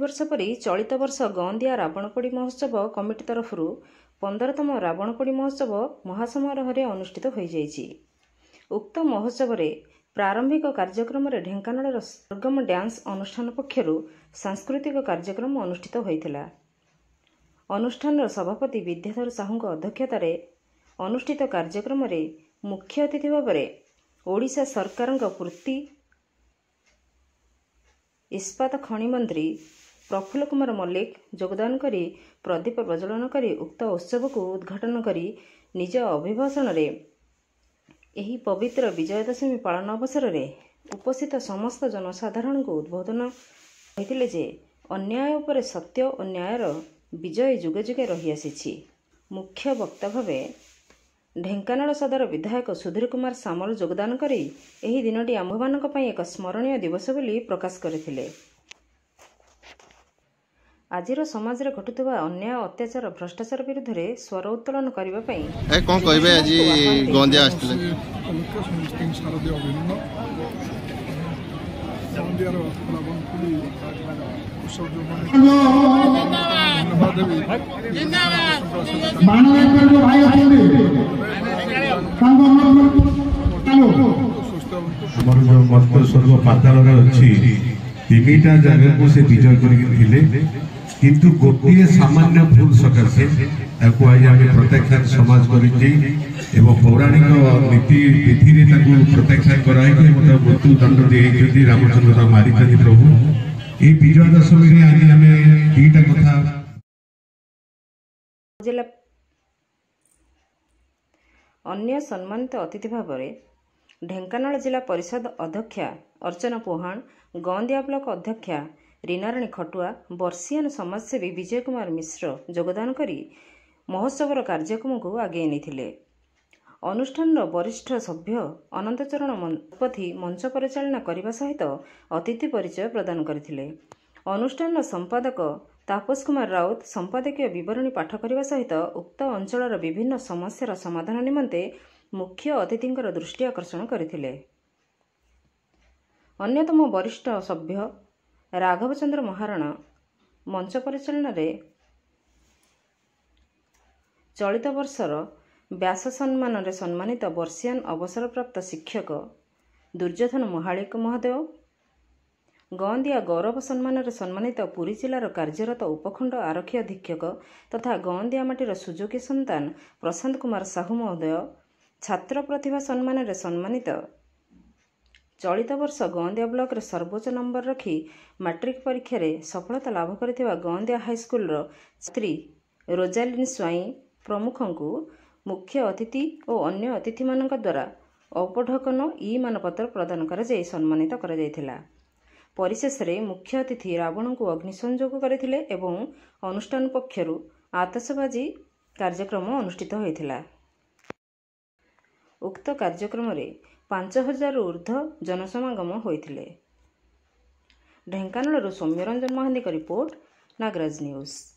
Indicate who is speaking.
Speaker 1: वर्ष परी चलित वर्ष गौंदिया रावणपोड़ी महोत्सव कमिटी तरफ 15तम रावणपोड़ी महोत्सव महासमारोह अनुष्ठित हो जाइछि। उक्त महोत्सव प्रारंभिक कार्यक्रम ढेंकानाल सरगम डांस अनुष्ठान पक्षर सांस्कृतिक कार्यक्रम अनुष्ठित होता। अनुष्ठान सभापति विद्याधर साहू अध्यक्षतार अनुष्ठित कार्यक्रम मुख्य अतिथि भाव ओडिशा सरकार पूर्ति इस्पात खनि मंत्री प्रफुल्ल कुमार मल्लिक योगदान करी प्रदीप प्रज्वलन करी उक्त उत्सव को उद्घाटन करी निज अभिभाषण रे एही पवित्र विजय दशमी पालन अवसर में उपस्थित समस्त जनसाधारण को उद्बोधन कहते जे अन्याय उपर सत्य और न्यायर विजय जुगे जुगे रही आसी। मुख्य वक्ता भावे ढेंकानाल सदर विधायक सुधीर कुमार सामल योगदान करी एही दिनटी आम्भमानक पई एक स्मरणीय दिवस बोली प्रकाश करथिले। आजिर समाज रे घटुवा अन्याय अत्याचार भ्रष्टाचार विरुद्ध रे स्वर उत्तोलन करबा पई
Speaker 2: कोन कहबे आजि गंदिया आस्थिले
Speaker 3: गंदियार
Speaker 4: हमर जो मत स्वर्ग पाताल अच्छी तीनटा जगह को से विजय करके किंतु गोटे सामान्य भूल सकाशे आज आम प्रत्याख्यान समाज कर पौराणिक नीति विधि प्रत्याख्यान कराई मृत्यु दंड दिए रामचंद्र मारी प्रभु ये विजय दशमी आज आम दीटा कथा
Speaker 1: अन्य सम्मानित अतिथि भाव ढेंकानाल जिला परिषद अध्यक्षा अर्चना पोहाण, गौंदिया ब्लॉक अध्यक्षा रीनाराणी खटुआ, वर्षियान समाजसेवी विजय कुमार मिश्र योगदान करी महोत्सवर कार्यक्रम को आगे नहीं। अनुष्ठान वरिष्ठ सभ्य अनंतचरण मनपथी मंच परिचालना करने सहित अतिथि परिचय प्रदान करथिले। अनुष्ठान संपादक तापस कुमार राउत संपादकीय विवरणी पाठ करने सहित उक्त अंचलर विभिन्न समस्यार समाधान निमंते मुख्य अतिथिंकर दृष्टि आकर्षण करथिले। अन्यतम वरिष्ठ सभ्य राघवचंद्र महाराणा मंच परिचालन चलित वर्षर व्यास सम्मान रे सम्मानित वर्षियान अवसरप्राप्त शिक्षक दुर्योधन महालिक महोदय, गौंदिया गौरव सम्मान रे सम्मानित पुरी जिलार कार्यरत उपखंड आरक्षी अधीक्षक तथा गौंदिया माटीर सुजोगी संतान प्रशांत कुमार साहू महोदय, छात्र प्रतिभा सम्मान रे सम्मानित चलित वर्ष गौंदिया ब्लॉक रे सर्वोच्च नंबर रखी मैट्रिक परीक्षा रे सफलता लाभ करथिबा गौंदिया हाईस्कूल छात्री रोजालिन स्वाई प्रमुखों को मुख्य अतिथि और अन्य अतिथि मानक द्वारा औपढकन ई मानपत्र प्रदान कर सम्मानित कर जायथिला। परिशेष रे मुख्य अतिथि रावण को अग्नि संयोग करथिले एवं अनुष्ठान पक्षर आतशबाजी कार्यक्रम अनुष्ठित होइथिला। उक्त कार्यक्रम रे 5000 ऊर्ध्व जनसमागम होइथिले। Dhenkanal Soumyaranjan Mahanty report, Nagaraj news.